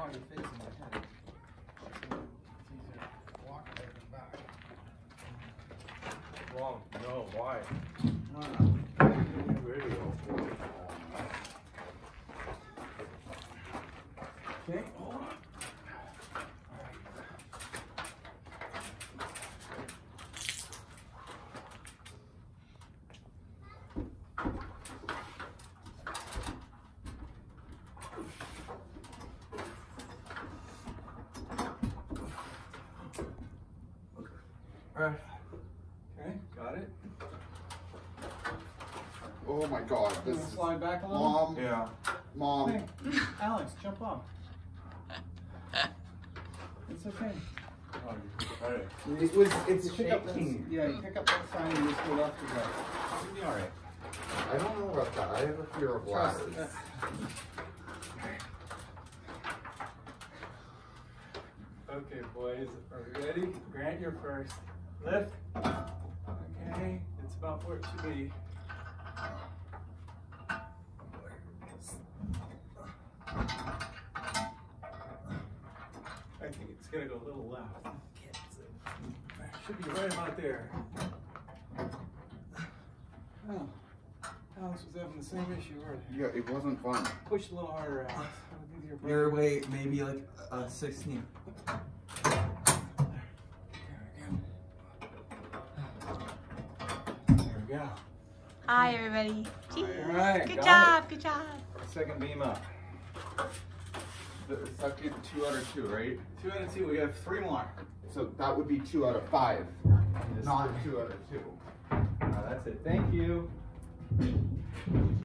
already fits in my head. It's easier to walk there than back. Wrong. No, why? Radio. Okay, hold on. Alright. Okay, got it. Oh my God, You this wanna is slide back a little? Mom. Yeah. Mom. Hey, Alex, jump off. It's okay. Alright. It's You pick up shaking. this, yeah, you pick up that sign and just go left to right. You'll be alright. I don't know about that. I have a fear of Trust ladders. it. Okay, boys, are we ready? Grant, you're first. Lift. Okay, it's about where it should be. I think it's gonna go a little left. Should be right about there. Oh, Alex was having the same issue earlier. Yeah, it wasn't fun. Push a little harder, Alex. That'll give you a Your weight, maybe like 16. There we go. Hi, everybody. Cheers. All right, Good got job. Good job. Second beam up. The second 2 out of 2, right? 2 out of 2. We have 3 more. So that would be 2 out of 5, not 2 out of 2. That's it. Thank you.